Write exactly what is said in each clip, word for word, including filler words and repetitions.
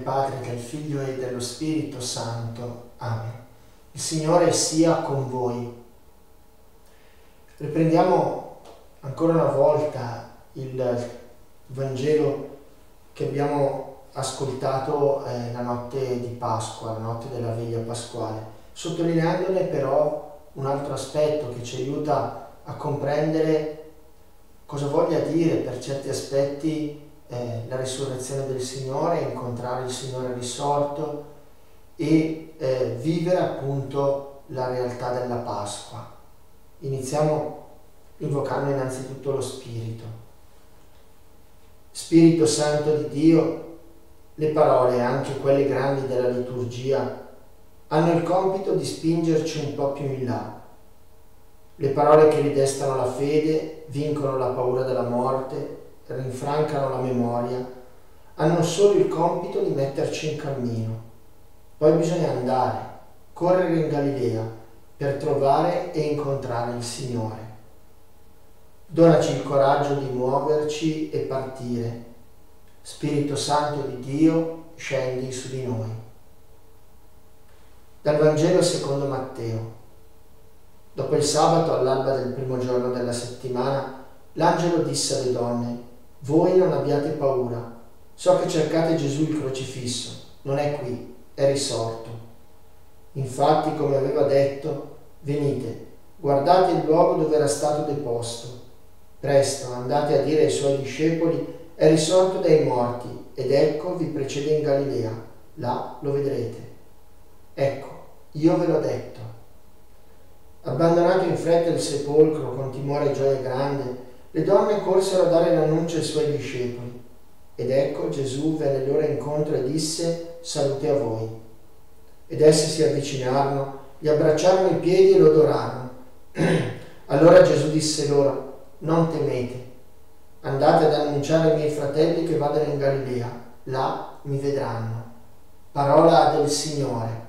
Padre, del Figlio e dello Spirito Santo. Amen. Il Signore sia con voi. Riprendiamo ancora una volta il Vangelo che abbiamo ascoltato eh, la notte di Pasqua, la notte della veglia pasquale, sottolineandone però un altro aspetto che ci aiuta a comprendere cosa voglia dire per certi aspetti eh, la risurrezione del Signore, incontrare il Signore risorto e eh, vivere appunto la realtà della Pasqua. Iniziamo invocando innanzitutto lo Spirito. Spirito Santo di Dio, le parole, anche quelle grandi della liturgia, hanno il compito di spingerci un po' più in là. Le parole che ridestano la fede, vincono la paura della morte, rinfrancano la memoria, hanno solo il compito di metterci in cammino. Poi bisogna andare, correre in Galilea per trovare e incontrare il Signore. Donaci il coraggio di muoverci e partire. Spirito Santo di Dio, scendi su di noi. Dal Vangelo secondo Matteo. Dopo il sabato, all'alba del primo giorno della settimana, l'angelo disse alle donne: voi non abbiate paura. So che cercate Gesù il crocifisso. Non è qui, è risorto. Infatti, come aveva detto, venite, guardate il luogo dove era stato deposto. Presto andate a dire ai suoi discepoli: è risorto dai morti, ed ecco vi precede in Galilea, là lo vedrete. Ecco, io ve l'ho detto. Abbandonato in fretta il sepolcro con timore e gioia grande, le donne corsero a dare l'annuncio ai suoi discepoli. Ed ecco Gesù venne loro incontro e disse: salute a voi. Ed essi si avvicinarono, gli abbracciarono i piedi e lo adorarono. Allora Gesù disse loro: non temete, andate ad annunciare ai miei fratelli che vadano in Galilea, là mi vedranno. Parola del Signore.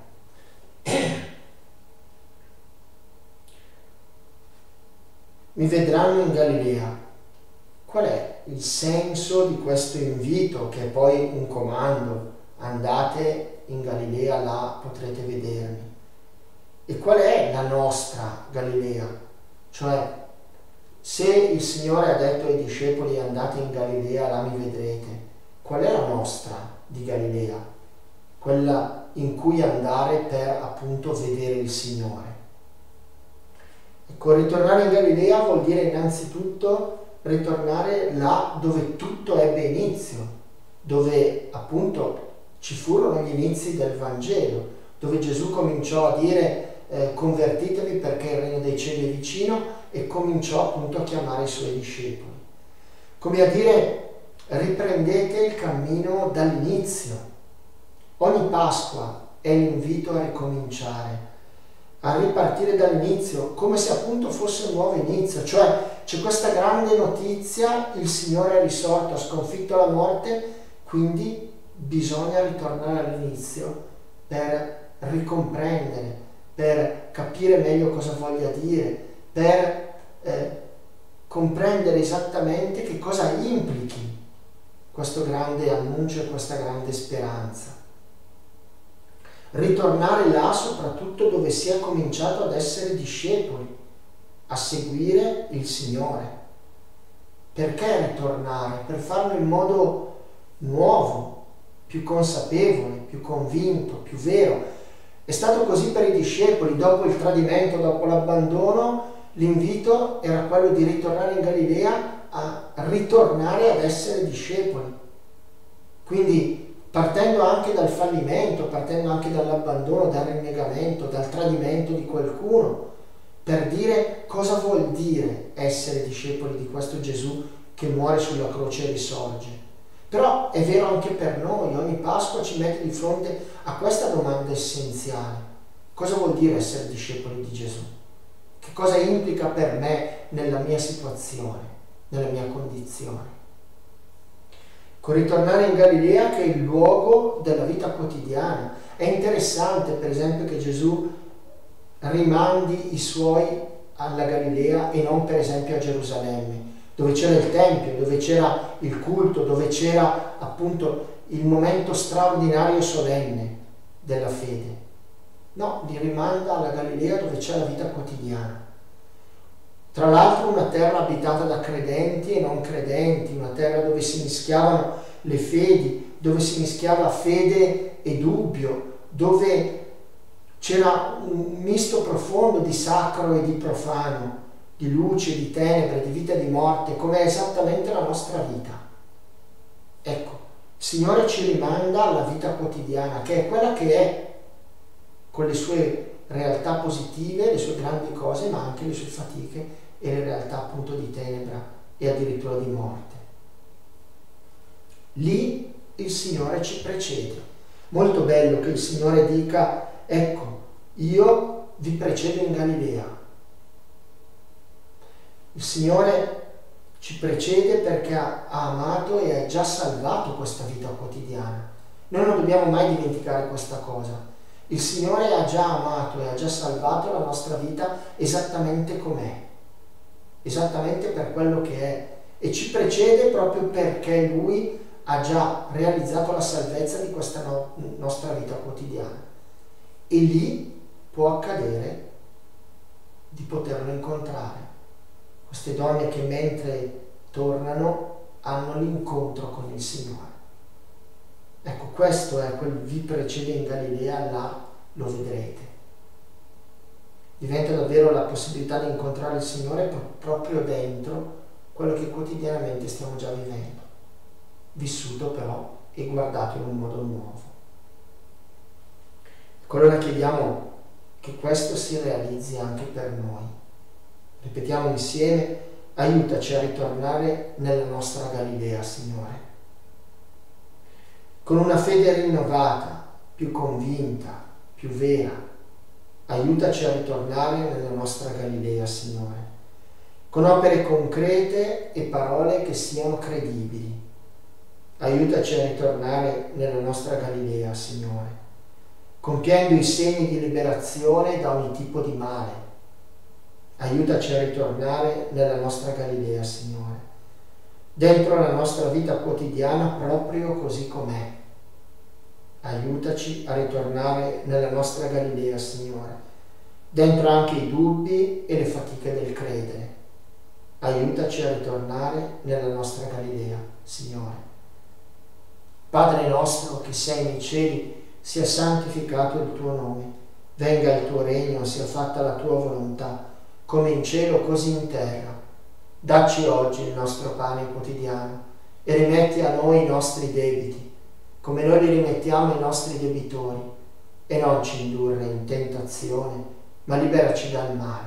Mi vedranno in Galilea. Qual è il senso di questo invito, che è poi un comando? Andate in Galilea, là potrete vedermi. E qual è la nostra Galilea? Cioè, se il Signore ha detto ai discepoli: andate in Galilea, là mi vedrete, qual è la nostra di Galilea? Quella in cui andare per appunto vedere il Signore. Ecco, ritornare in Galilea vuol dire innanzitutto ritornare là dove tutto ebbe inizio, dove appunto ci furono gli inizi del Vangelo, dove Gesù cominciò a dire eh, convertitevi perché il regno dei cieli è vicino, e cominciò appunto a chiamare i suoi discepoli. Come a dire: riprendete il cammino dall'inizio. Ogni Pasqua è l'invito a ricominciare, a ripartire dall'inizio, come se appunto fosse un nuovo inizio. Cioè c'è questa grande notizia: il Signore è risorto, ha sconfitto la morte, quindi bisogna ritornare all'inizio per ricomprendere, per capire meglio cosa voglia dire, per eh, comprendere esattamente che cosa implichi questo grande annuncio e questa grande speranza. Ritornare là soprattutto dove si è cominciato ad essere discepoli, a seguire il Signore. Perché ritornare? Per farlo in modo nuovo, più consapevole, più convinto, più vero. È stato così per i discepoli. Dopo il tradimento, dopo l'abbandono, l'invito era quello di ritornare in Galilea, a ritornare ad essere discepoli. Quindi partendo anche dal fallimento, partendo anche dall'abbandono, dal rinnegamento, dal tradimento di qualcuno, per dire cosa vuol dire essere discepoli di questo Gesù che muore sulla croce e risorge. Però è vero anche per noi. Ogni Pasqua ci mette di fronte a questa domanda essenziale: cosa vuol dire essere discepoli di Gesù? Che cosa implica per me nella mia situazione, nella mia condizione? Con ritornare in Galilea, che è il luogo della vita quotidiana. È interessante, per esempio, che Gesù rimandi i suoi alla Galilea e non per esempio a Gerusalemme, dove c'era il Tempio, dove c'era il culto, dove c'era appunto il momento straordinario e solenne della fede. No, li rimanda alla Galilea dove c'è la vita quotidiana. Tra l'altro una terra abitata da credenti e non credenti, una terra dove si mischiavano le fedi, dove si mischiava fede e dubbio, dove c'era un misto profondo di sacro e di profano, di luce, di tenebre, di vita e di morte, come è esattamente la nostra vita. Ecco, il Signore ci rimanda alla vita quotidiana, che è quella che è, con le sue realtà positive, le sue grandi cose, ma anche le sue fatiche e le realtà appunto di tenebra e addirittura di morte. Lì il Signore ci precede. Molto bello che il Signore dica: ecco, io vi precedo in Galilea. Il Signore ci precede perché ha amato e ha già salvato questa vita quotidiana. Noi non dobbiamo mai dimenticare questa cosa. Il Signore ha già amato e ha già salvato la nostra vita esattamente com'è, esattamente per quello che è, e ci precede proprio perché Lui ha già realizzato la salvezza di questa no- nostra vita quotidiana. E lì può accadere di poterlo incontrare. Queste donne che mentre tornano hanno l'incontro con il Signore. Ecco, questo è quel vi precede in Galilea, là lo vedrete. Diventa davvero la possibilità di incontrare il Signore proprio dentro quello che quotidianamente stiamo già vivendo, vissuto però e guardato in un modo nuovo. Allora chiediamo che questo si realizzi anche per noi. Ripetiamo insieme: aiutaci a ritornare nella nostra Galilea, Signore, con una fede rinnovata, più convinta, più vera. Aiutaci a ritornare nella nostra Galilea, Signore, con opere concrete e parole che siano credibili. Aiutaci a ritornare nella nostra Galilea, Signore, compiendo i segni di liberazione da ogni tipo di male. Aiutaci a ritornare nella nostra Galilea, Signore, dentro la nostra vita quotidiana proprio così com'è. Aiutaci a ritornare nella nostra Galilea, Signore, dentro anche i dubbi e le fatiche del credere. Aiutaci a ritornare nella nostra Galilea, Signore. Padre nostro che sei nei cieli, sia santificato il tuo nome, venga il tuo regno, sia fatta la tua volontà, come in cielo così in terra. Dacci oggi il nostro pane quotidiano e rimetti a noi i nostri debiti, come noi li rimettiamo ai nostri debitori, e non ci indurre in tentazione, ma liberaci dal male.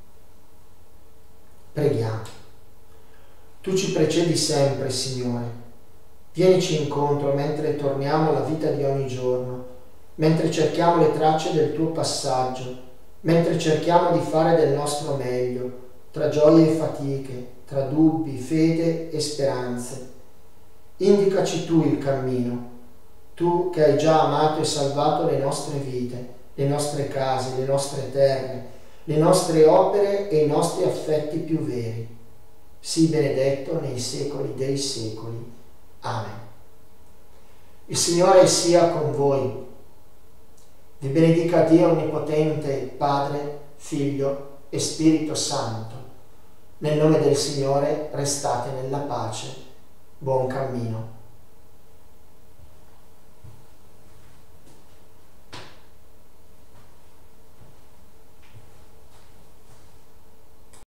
Preghiamo. Tu ci precedi sempre, Signore. Vienici incontro mentre torniamo alla vita di ogni giorno, mentre cerchiamo le tracce del tuo passaggio, mentre cerchiamo di fare del nostro meglio, tra gioie e fatiche, tra dubbi, fede e speranze. Indicaci tu il cammino, tu che hai già amato e salvato le nostre vite, le nostre case, le nostre terre, le nostre opere e i nostri affetti più veri. Sii benedetto nei secoli dei secoli. Amen. Il Signore sia con voi. Vi benedica Dio Onnipotente, Padre, Figlio e Spirito Santo. Nel nome del Signore restate nella pace. Buon cammino.